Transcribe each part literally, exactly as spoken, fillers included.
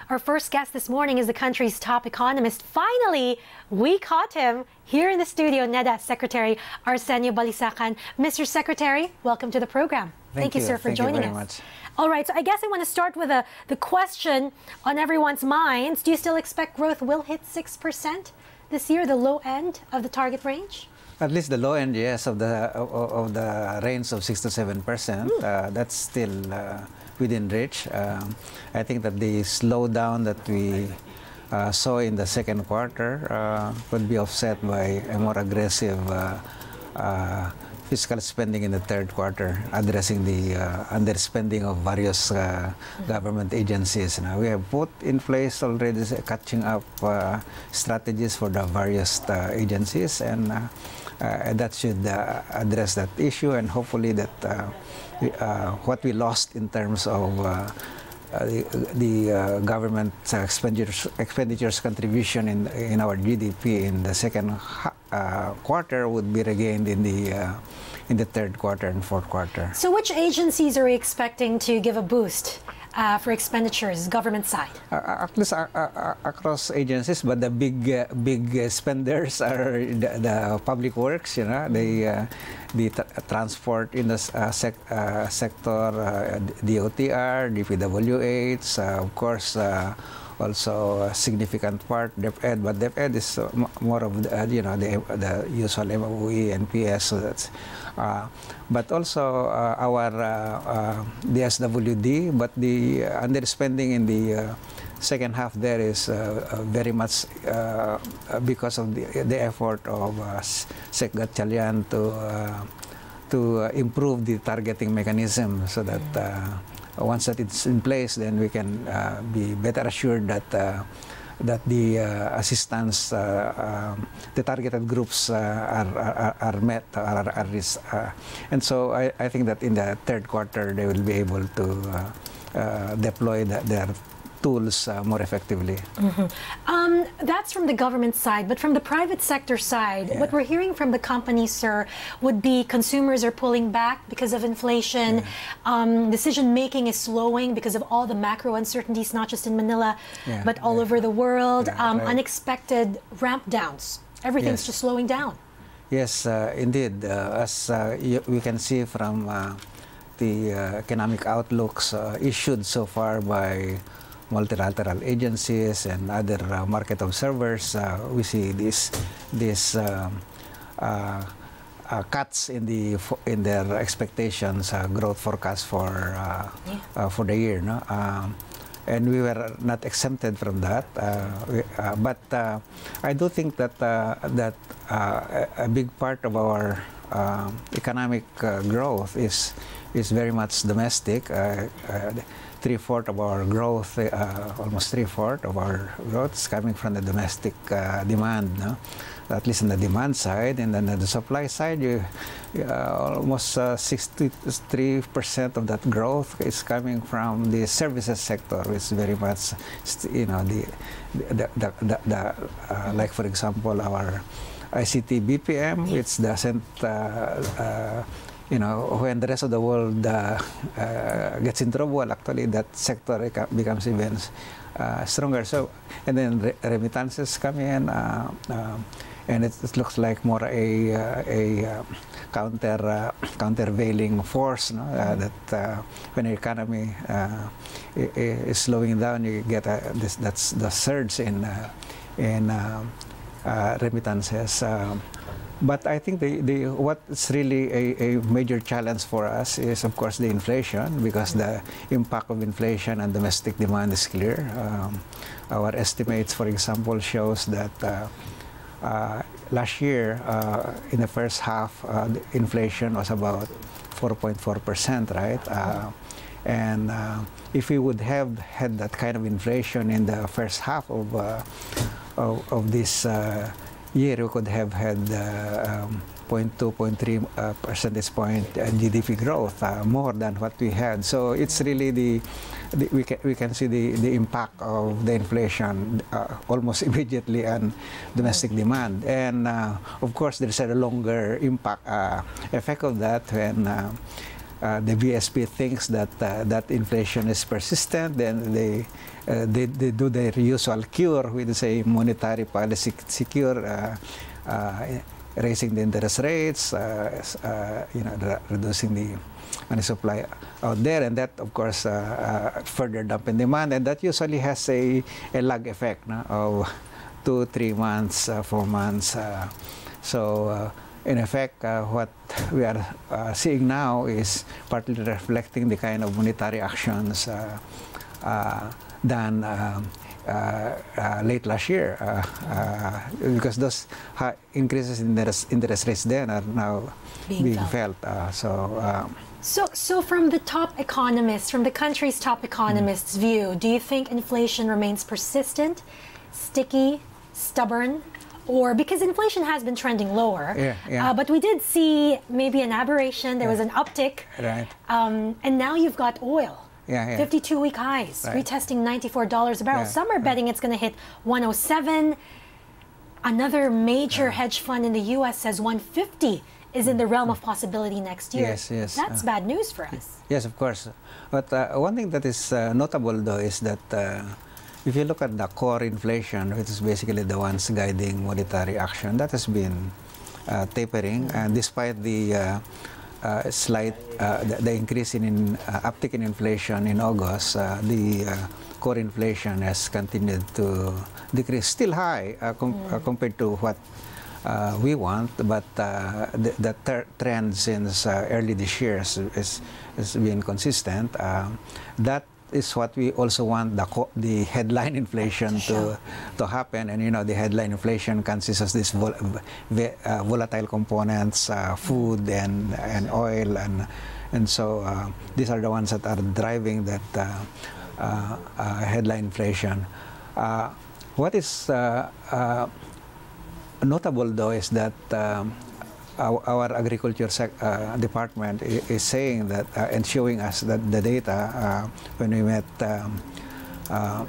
Our first guest this morning is the country's top economist. Finally, we caught him here in the studio, NEDA Secretary Arsenio Balisacan. Mister Secretary, welcome to the program. Thank, Thank you, you, sir, for Thank joining you very us. Much. All right, so I guess I want to start with a, the question on everyone's minds. Do you still expect growth will hit six percent this year, the low end of the target range? At least the low end, yes, of the of, of the range of six to seven percent. Mm. Uh, that's still uh, within reach. Um, I think that the slowdown that we uh, saw in the second quarter uh, could be offset by a more aggressive uh, uh, fiscal spending in the third quarter, addressing the uh, underspending of various uh, mm. government agencies. Now we have put in place already catching up uh, strategies for the various uh, agencies, and uh, uh, that should uh, address that issue, and hopefully that uh, we, uh, what we lost in terms of uh, Uh, the, the uh, government uh, expenditures, expenditures contribution in in our G D P in the second uh, quarter would be regained in the uh, in the third quarter and fourth quarter. So, which agencies are we expecting to give a boost uh, for expenditures, government side? Uh, at least uh, uh, across agencies, but the big uh, big uh, spenders are the, the public works. You know, the uh, the tra transport in the uh, sec uh, sector, uh, D O T R, D P W H, uh, of course, uh, also a significant part DepEd, but DepEd is uh, more of the, uh, you know the the usual M O E and P S. So that's, uh, but also uh, our uh, uh, D S W D, but the uh, underspending in the uh, second half there is uh, uh, very much uh, because of the, the effort of uh, Sec Gatchalian to uh, to uh, improve the targeting mechanism, so that uh, once that it's in place, then we can uh, be better assured that uh, that the uh, assistance, uh, uh, the targeted groups uh, are, are are met, are, are uh, and so I, I think that in the third quarter they will be able to uh, uh, deploy the, their tools uh, more effectively. Mm-hmm. um, that's from the government side, but from the private sector side, yeah. what we're hearing from the companies, sir, would be consumers are pulling back because of inflation. Yeah. Um, decision making is slowing because of all the macro uncertainties, not just in Manila, yeah. but all yeah. over the world. Yeah, um, right. Unexpected ramp downs. Everything's yes. just slowing down. Yes, uh, indeed. Uh, as uh, we can see from uh, the uh, economic outlooks uh, issued so far by multilateral agencies and other uh, market observers, uh, we see this this um, uh, uh, cuts in the in their expectations, uh, growth forecast for uh, yeah. uh, for the year, no? Um, and we were not exempted from that. Uh, we, uh, but uh, I do think that uh, that uh, a big part of our uh, economic uh, growth is is very much domestic. Uh, uh, Three-fourths of our growth, uh, almost three-fourths of our growth is coming from the domestic uh, demand, no? At least on the demand side. And then on the supply side, you, uh, almost uh, sixty-three percent of that growth is coming from the services sector, which is very much, you know, the, the, the, the, the uh, like, for example, our I C T B P M, which doesn't uh, uh, you know, when the rest of the world uh, uh, gets in trouble, actually that sector becomes even uh, stronger. So, and then re remittances come in, uh, uh, and it, it looks like more a uh, a uh, counter uh, countervailing force. No? Uh, that uh, when the economy uh, is slowing down, you get a, this that's the surge in uh, in uh, uh, remittances. Uh, But I think the, the what's really a, a major challenge for us is, of course, the inflation, because the impact of inflation on domestic demand is clear. Um, our estimates, for example, shows that uh, uh, last year, uh, in the first half, uh, the inflation was about four point four percent, right? Uh, and uh, if we would have had that kind of inflation in the first half of, uh, of, of this uh, year, we could have had uh, um, zero point two, zero point three uh, percentage point uh, G D P growth, uh, more than what we had. So it's really the, the we can we can see the the impact of the inflation uh, almost immediately on domestic demand, and uh, of course there's a longer impact uh, effect of that when. Uh, uh, the B S P thinks that uh, that inflation is persistent, then they, uh, they, they do their usual cure, which is a monetary policy secure, uh, uh, raising the interest rates, uh, uh, you know, re reducing the money supply out there, and that, of course, uh, uh, further dampen demand, and that usually has a, a lag effect, no, of two, three months, uh, four months. Uh, so, uh, in effect, uh, what we are uh, seeing now is partly reflecting the kind of monetary actions uh, uh, done uh, uh, uh, late last year, uh, uh, because those high increases in interest, interest rates then are now being, being felt. felt. Uh, so. Um, So, so from the top economists, from the country's top economists' mm. view, do you think inflation remains persistent, sticky, stubborn, or because inflation has been trending lower, yeah, yeah. Uh, but we did see maybe an aberration, there yeah. was an uptick, right. um, and now you've got oil, yeah, yeah. fifty-two week highs, right. retesting ninety-four dollars a barrel. Yeah, Some are right. betting it's going to hit one oh seven. Another major yeah. hedge fund in the U S says one fifty. Is in the realm of possibility next year. Yes, yes. That's uh, bad news for us. Yes, of course. But uh, one thing that is uh, notable, though, is that uh, if you look at the core inflation, which is basically the ones guiding monetary action, that has been uh, tapering, and despite the uh, uh, slight uh, the, the increase in, in uh, uptick in inflation in August, uh, the uh, core inflation has continued to decrease. Still high uh, com mm. uh, compared to what Uh, we want, but uh, the, the trend since uh, early this year is, is, is being consistent. Uh, that is what we also want the, co the headline inflation to, to happen. And, you know, the headline inflation consists of these vol uh, volatile components, uh, food and, and oil. And, and so uh, these are the ones that are driving that uh, uh, uh, headline inflation. Uh, what is uh, uh, notable, though, is that um, our, our agriculture sec uh, department is, is saying that uh, and showing us that the data uh, when we met um, uh,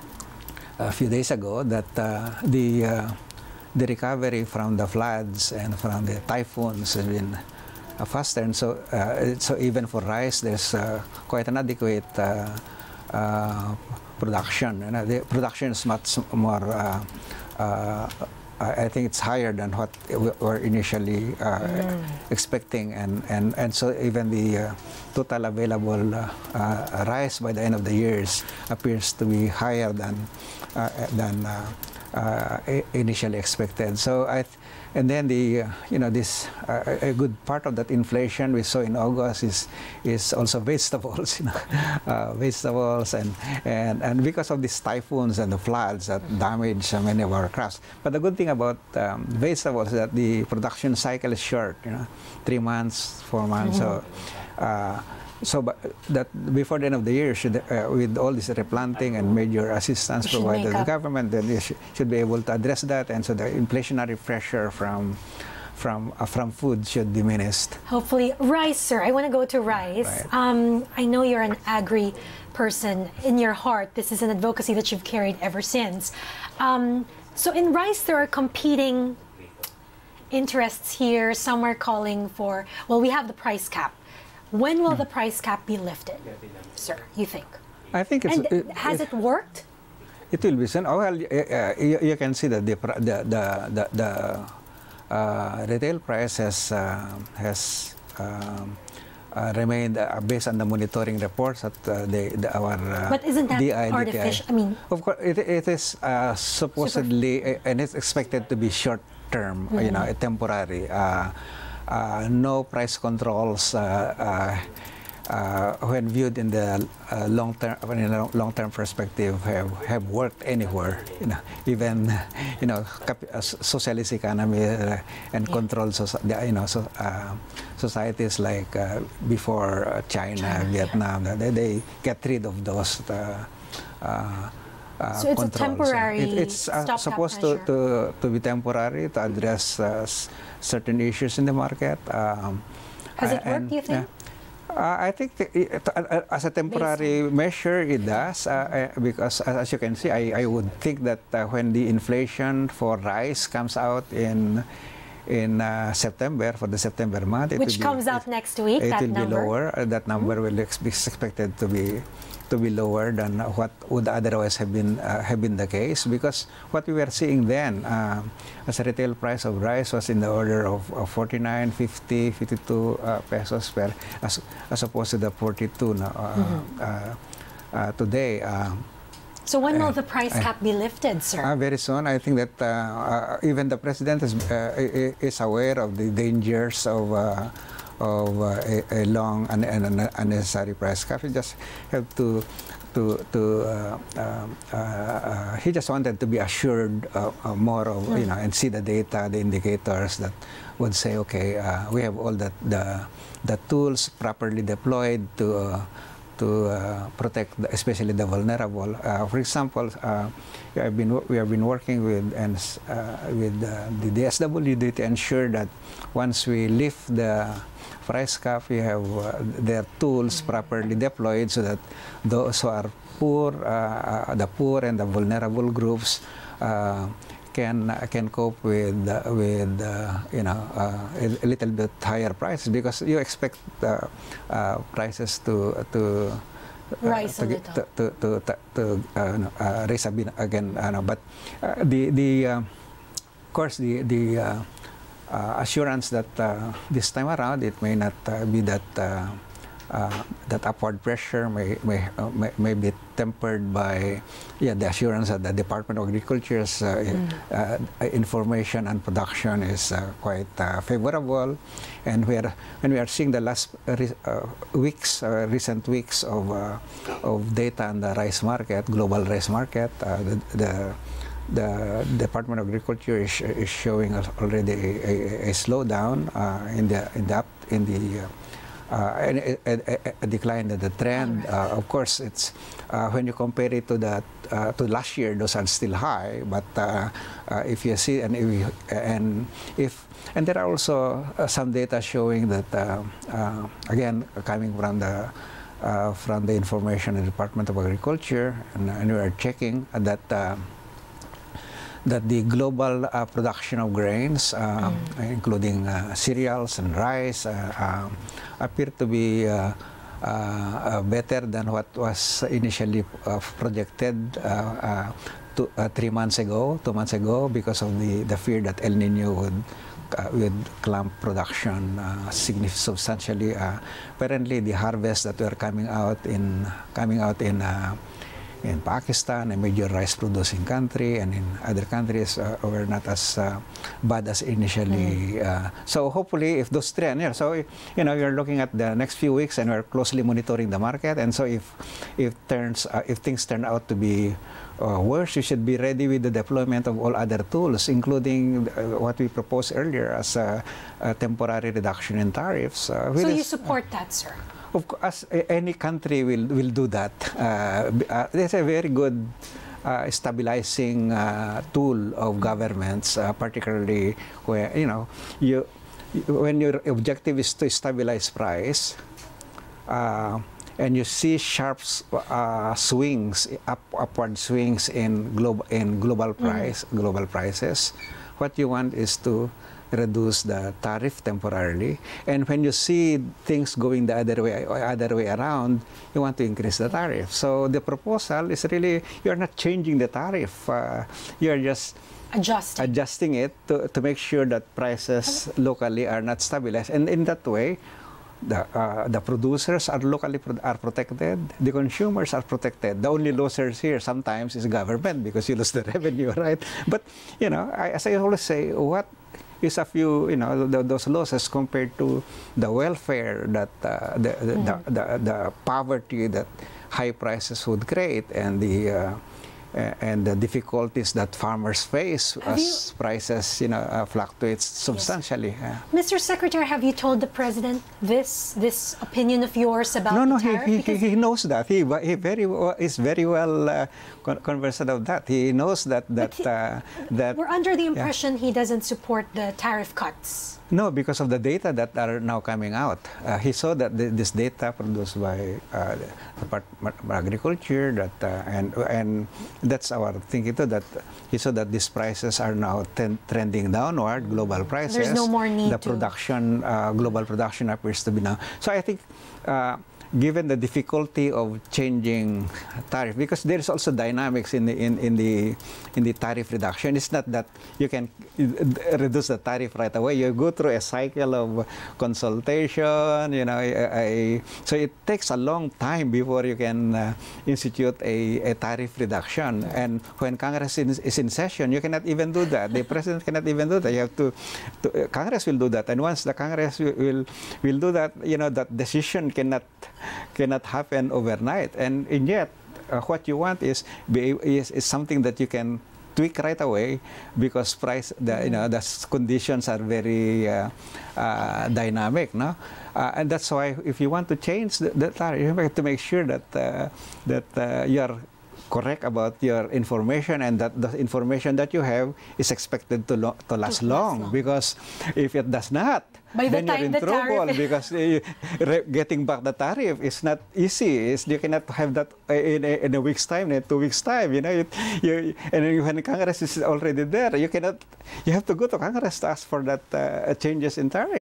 a few days ago, that uh, the uh, the recovery from the floods and from the typhoons has been uh, faster, and so uh, so even for rice, there's uh, quite an adequate uh, uh, production. And uh, the production is much more. Uh, uh, I think it's higher than what we were initially uh, mm. expecting, and, and, and so even the uh, total available uh, uh, rice by the end of the year appears to be higher than uh, than uh, uh, initially expected. So I, th and then the uh, you know this uh, a good part of that inflation we saw in August is is also vegetables, you know, uh, vegetables and and and because of these typhoons and the floods that damage uh, many of our crops. But the good thing about um, vegetables is that the production cycle is short, you know, three months, four months. Mm-hmm. So. Uh, So but that before the end of the year, should, uh, with all this replanting and major assistance provided by the government, then you sh should be able to address that, and so the inflationary pressure from from uh, from food should diminish. Hopefully, rice, sir. I want to go to rice. Right. Um, I know you're an agri person in your heart. This is an advocacy that you've carried ever since. Um, so in rice, there are competing interests here. Some are calling for, well, we have the price cap. When will the price cap be lifted, sir, you think? I think it's... And it, has it, it worked? It will be soon. Oh, well, uh, you, you can see that the, the, the, the, the uh, retail price has, uh, has um, uh, remained uh, based on the monitoring reports that uh, the, the, our uh, But isn't that D I, artificial? I mean... Of course, it, it is uh, supposedly, uh, and it's expected to be short-term, mm-hmm. you know, temporary. Uh, Uh, no price controls uh, uh, uh, when viewed in the uh, long term, in a long term perspective, have, have worked anywhere. You know, even you know, uh, socialist economy uh, and yeah. controlled, you know, so, uh, societies like uh, before uh, China, China, Vietnam, yeah. they, they get rid of those. Uh, uh, Uh, so it's controls. a temporary it, It's uh, supposed to, to, to be temporary to address uh, certain issues in the market. Um, Has it worked, do you think? Uh, I think the, it, uh, as a temporary Basically. measure, it does, uh, uh, because as, as you can see, I, I would think that uh, when the inflation for rice comes out in in uh, September, for the September month. Which it comes be, out it, next week, It that will number? be lower. Uh, that number mm-hmm. will ex be expected to be to be lower than what would otherwise have been uh, have been the case, because what we were seeing then uh, as a retail price of rice was in the order of, of forty-nine, fifty, fifty-two uh, pesos per, as, as opposed to the forty-two uh, mm-hmm. uh, uh, today. Uh, So when will uh, the price cap uh, be lifted, sir? Uh, very soon. I think that uh, uh, even the president is uh, is aware of the dangers of uh, of uh, a, a long and, and unnecessary price cap. You just have to to to uh, uh, uh, he just wanted to be assured uh, uh, more of mm. you know, and see the data, the indicators that would say, okay, uh, we have all that the the tools properly deployed to. Uh, to uh, protect, the, especially the vulnerable. Uh, for example, uh, we have been we have been working with and uh, with uh, the D S W D to ensure that once we lift the price cap, we have uh, their tools properly deployed so that those who are poor, uh, uh, the poor and the vulnerable groups, uh, can uh, can cope with uh, with uh, you know uh, a, a little bit higher prices, because you expect uh, uh, prices to to rise uh, to, a little. to to to, to, to uh, no, uh, raise a bit again. Uh, no, but uh, the the uh, of course the the uh, uh, assurance that uh, this time around it may not uh, be that. Uh, Uh, that upward pressure may may, uh, may may be tempered by yeah the assurance that the Department of Agriculture's uh, mm. uh, information and production is uh, quite uh, favorable, and we are when we are seeing the last uh, uh, weeks uh, recent weeks of uh, of data on the rice market, global rice market, uh, the, the the Department of Agriculture is, is showing already a, a, a slowdown uh, in the in the up, in the uh, Uh, a, a, a decline in the trend. Uh, of course, it's uh, when you compare it to that uh, to last year, those are still high. But uh, uh, if you see and if you, and if and there are also uh, some data showing that uh, uh, again coming from the uh, from the information in the Department of Agriculture, and, and we are checking that. Uh, that the global uh, production of grains, uh, mm. including uh, cereals and rice, uh, uh, appear to be uh, uh, better than what was initially uh, projected uh, uh, two, uh, three months ago, two months ago, because of the, the fear that El Nino would uh, would clamp production uh, substantially. Uh, apparently, the harvest that were coming out in coming out in uh, in Pakistan, a major rice-producing country, and in other countries uh, were not as uh, bad as initially. Mm. Uh, so hopefully, if those trends, yeah, so you know, you're looking at the next few weeks, and we're closely monitoring the market. And so if if turns uh, if things turn out to be uh, worse, you should be ready with the deployment of all other tools, including uh, what we proposed earlier as a, a temporary reduction in tariffs. Uh, so you support uh, that, sir? Of course, any country will will do that. Uh, uh, it's a very good uh, stabilizing uh, tool of governments, uh, particularly where you know you when your objective is to stabilize price, uh, and you see sharp uh, swings, up, upward swings in global in global price, mm. global prices. What you want is to reduce the tariff temporarily, and when you see things going the other way other way around, you want to increase the tariff. So the proposal is really, you're not changing the tariff, uh, you're just adjusting adjusting it to, to make sure that prices locally are not stabilized, and in that way the uh, the producers are locally pro are protected, the consumers are protected. The only losers here sometimes is government, because you lose the revenue, right? But you know, I, as I always say, what is a few, you know, the, those losses compared to the welfare that uh, the, the, mm. the, the the poverty that high prices would create, and the uh, and the difficulties that farmers face have as you, prices, you know, uh, fluctuates substantially. Yes. Uh, Mister Secretary, have you told the President this this opinion of yours about no, the no, tariff? he, he, he knows that. He, he very is very well uh, con conversant of that. He knows that that he, uh, that we're under the impression yeah. he doesn't support the tariff cuts. No, because of the data that are now coming out. Uh, he saw that the, this data produced by uh, the Department of Agriculture, that uh, and and that's our thinking too, that you saw that these prices are now ten, trending downward, global prices. There's no more need The to. production, uh, global production appears to be now. So I think uh, given the difficulty of changing tariff, because there is also dynamics in the in, in the in the tariff reduction. It's not that you can reduce the tariff right away. You go through a cycle of consultation. You know, I, I, so it takes a long time before you can uh, institute a, a tariff reduction. And when Congress is, is in session, you cannot even do that. The president cannot even do that. You have to, to uh, Congress will do that. And once the Congress will, will will do that, you know, that decision cannot cannot happen overnight. And, and yet, uh, what you want is, be, is is something that you can tweak right away, because price, the, you know, the conditions are very uh, uh, dynamic, no? Uh, and that's why, if you want to change the, the tariff, you have to make sure that uh, that uh, you are correct about your information, and that the information that you have is expected to, lo to last To last long. long. Because if it does not, By the then you're time in the trouble, tariff- because uh, re getting back the tariff is not easy. It's, you cannot have that uh, in, a, in a week's time, in two weeks' time. You know, you, you, and then when Congress is already there, you cannot. You have to go to Congress to ask for that uh, changes in tariff.